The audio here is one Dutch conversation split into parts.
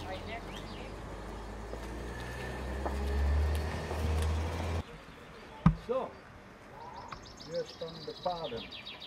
Zo, hier staan de paden.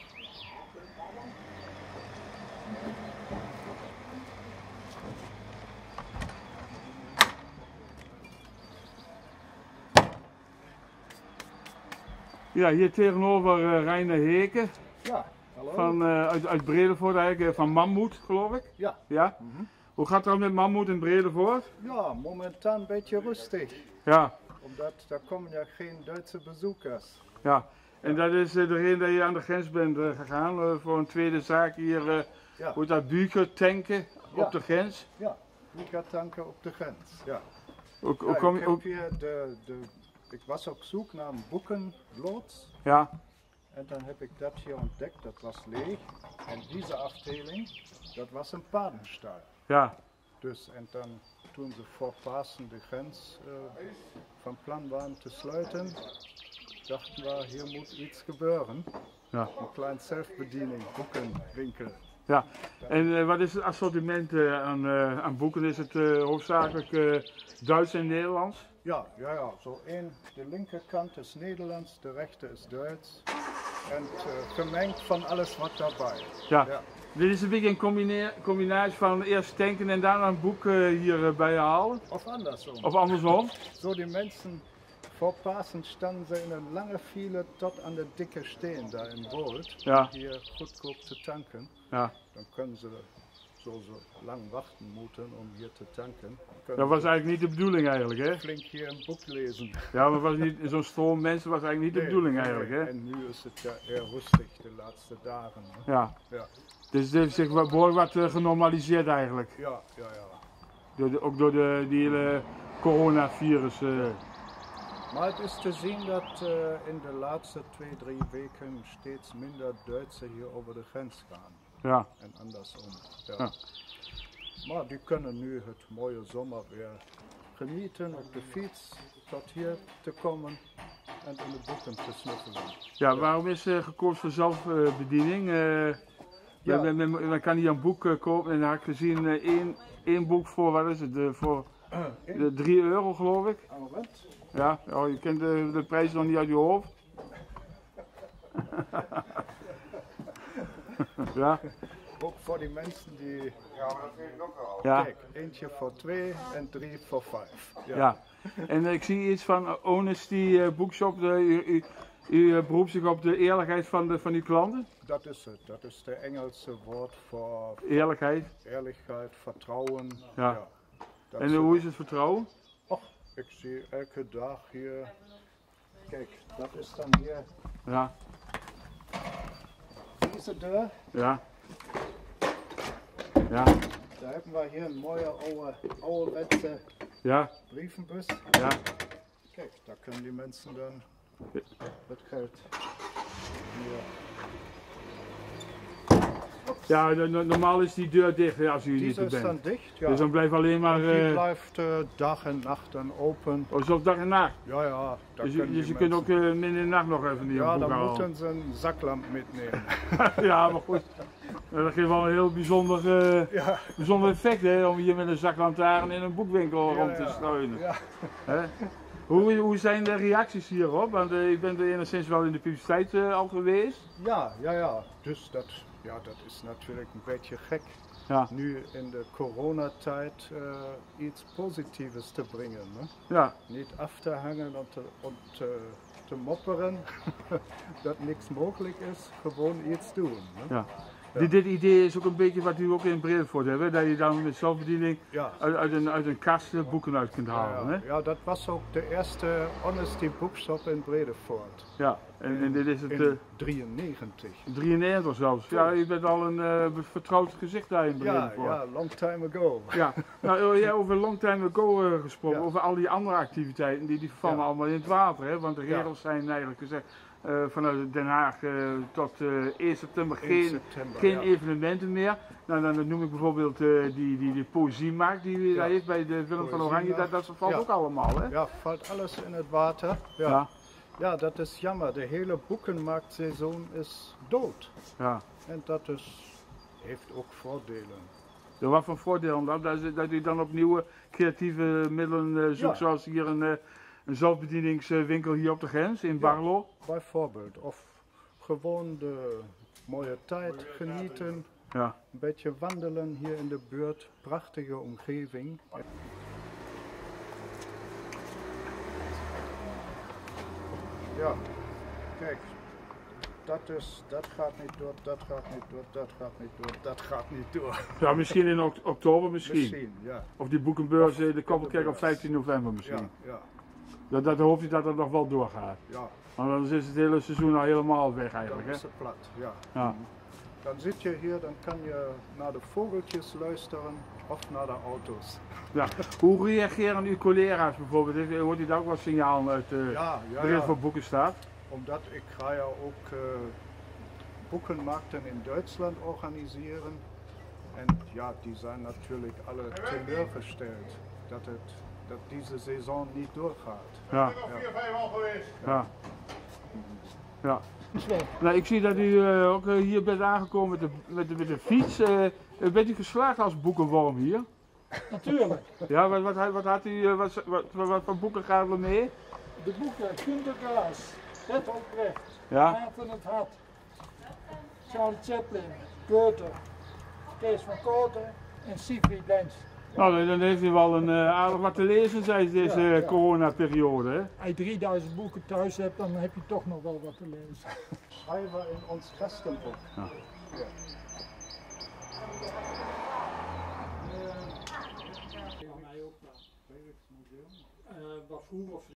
Ja, hier tegenover Reiner Heken, Ja, hallo. uit Bredevoort eigenlijk, van Mammoet geloof ik. Ja. Ja? Hoe gaat het dan met Mammoet in Bredevoort? Ja, momentan een beetje rustig. Ja, Omdat daar komen ja geen Duitse bezoekers. ja. En dat is de reden dat je aan de grens bent gegaan voor een tweede zaak hier, Ja. hoe dat buurtje tanken Ja. op de grens. Ja, tanken op de grens. Ja. Hoe Ja, kom ik je ook? heb hier ik was op zoek naar een boekenloods. Ja, En dan heb ik dat hier ontdekt, dat was leeg. En deze afdeling, dat was een paardenstal. ja, Dus, en dan toen ze voor Pasen de grens van plan waren te sluiten, dachten we, hier moet iets gebeuren. ja. Een klein zelfbediening, boekenwinkel. Ja. En wat is het assortiment aan boeken? Is het hoofdzakelijk Duits en Nederlands? Ja, zo één, de linkerkant is Nederlands, de rechter is Duits. En gemengd van alles wat daarbij. Ja. Ja. Dit is een beetje een combinatie van eerst tanken en daarna een boek hier bij je halen? Of andersom. Of andersom? Zo die mensen voor Pasen standen ze in een lange file tot aan de dikke steen daar in Wold. Ja. Om hier goedkoop te tanken. Ja. Dan kunnen ze zo lang wachten moeten om hier te tanken. Dat was eigenlijk niet de bedoeling eigenlijk, hè? flink hier een boek lezen. Ja, maar was niet zo'n stroom mensen was eigenlijk niet de bedoeling eigenlijk, hè? En nu is het ja eer rustig de laatste dagen. Hè? Ja. Ja. Dus het heeft zich behoorlijk wat genormaliseerd eigenlijk. Ja. Ook door die hele coronavirus. Maar het is te zien dat in de laatste 2-3 weken steeds minder Duitsers hier over de grens gaan. Ja. En andersom. Ja. Ja. Maar die kunnen nu het mooie zomerweer genieten op de fiets tot hier te komen en in de boeken te snuffelen. Ja, waarom is gekozen voor zelfbediening? Ja. Men kan hier een boek kopen en dan had ik gezien één boek voor, wat is het, voor 3 euro geloof ik. Moment. Ja, oh, je kent de prijs nog niet uit je hoofd. Ja. Ook voor die mensen die... Ja, maar dat vind ik ook wel. Ja. Kijk, eentje voor 2 en 3 voor 5. Ja. En ik zie iets van Honesty Bookshop. U beroept zich op de eerlijkheid van uw klanten? Dat is het. Dat is de Engelse woord voor Eerlijkheid. eerlijkheid, vertrouwen. Ja. Dat En hoe is het vertrouwen? Och, ik zie elke dag hier. Kijk, dat is dan hier Ja. deze deur. Ja. Ja. Daar hebben we hier een mooie ouderwetse Ja. brievenbus. Ja. Kijk, daar kunnen die mensen dan het geld hier. Ja, normaal is die deur dicht hè, als u niet Deze er is bent. dan dicht, ja. Dus dan blijft alleen maar. Die blijft dag en nacht dan open. Oh, zo dag en nacht. Ja, daar Dus kunnen je die kunt ook mensen- midden in de nacht nog even hier Ja, een boek dan halen. moeten ze een zaklamp metnemen. Ja, maar goed. Dat geeft wel een heel bijzonder effect hè, om hier met een zaklantaarn in een boekwinkel rond te steunen. Ja. Hè? Hoe zijn de reacties hierop? Want je bent er enigszins wel in de publiciteit al geweest. Ja. Dus dat is natuurlijk een beetje gek. Ja. Nu in de coronatijd iets positiefs te brengen. Ne? Ja, Niet af te hangen en te mopperen dat niks mogelijk is, gewoon iets doen. Ne? ja. Dit idee is ook een beetje wat u ook in Bredevoort hebt, hè? Dat je dan met zelfbediening Ja. uit een kast boeken uit kunt halen. Hè? Ja, dat was ook de eerste Honesty Bookshop in Bredevoort. Ja, en dit is het In 93. 93 zelfs. Ja, u bent al een vertrouwd gezicht daar in Bredevoort. Ja, long time ago. Ja, nou, jij over long time ago gesproken, Ja. over al die andere activiteiten, die vervallen Ja. allemaal in het water. Hè? Want de regels zijn eigenlijk gezegd, vanuit Den Haag tot 1 september 1 september, geen ja. evenementen meer. Nou, dan noem ik bijvoorbeeld die poëziemarkt die u daar heeft bij de Willem van Oranje, dat valt Ja. ook allemaal. Hè? Ja, valt alles in het water. Ja. Ja, dat is jammer. De hele boekenmarktseizoen is dood. Ja. En dat heeft ook voordelen. Ja, wat voor voordeel dan? Dat u dan op nieuwe creatieve middelen zoekt, Ja. zoals hier een zelfbedieningswinkel hier op de grens in Barlo? Bijvoorbeeld. Of gewoon de mooie tijd genieten. Ja. Een beetje wandelen hier in de buurt. Prachtige omgeving. Ja, kijk. Dat gaat niet door, dat gaat niet door, dat gaat niet door, dat gaat niet door. Ja, misschien in oktober misschien. Misschien, ja. Of die boekenbeurs, de de Koppelkerk op beurs. 15 november misschien. Ja, ja, Dat hoop je dat het nog wel doorgaat. ja. Want anders is het hele seizoen al helemaal weg Dan eigenlijk. Hè? is het plat, ja. Ja. Dan zit je hier, dan kan je naar de vogeltjes luisteren of naar de auto's. Ja. Hoe reageren uw collega's bijvoorbeeld? Hoort u daar ook wat signalen uit Ja, waarin voor boeken staat? Omdat ik ga ja ook boekenmarkten in Duitsland organiseren. En ja, die zijn natuurlijk alle teleurgesteld dat deze seizoen niet doorgaat. Ja. Ja. Ja. Nou, ik zie dat u ook hier bent aangekomen met de fiets. Bent u geslaagd als boekenworm hier? Natuurlijk. Ja, wat had u, wat voor boeken gaan er mee? De boeken Günter Grass, Bertolt Brecht, Ja. Maarten het Hart, Charlie Chaplin, Goethe, Kees van Kooten en Siegfried Lenz. Nou, dan heeft u wel een aardig wat te lezen tijdens deze Ja, ja. coronaperiode. Hè? Als je 3000 boeken thuis hebt, dan heb je toch nog wel wat te lezen. Schrijven in ons gastenboek. Ja. Ja. Was vroeger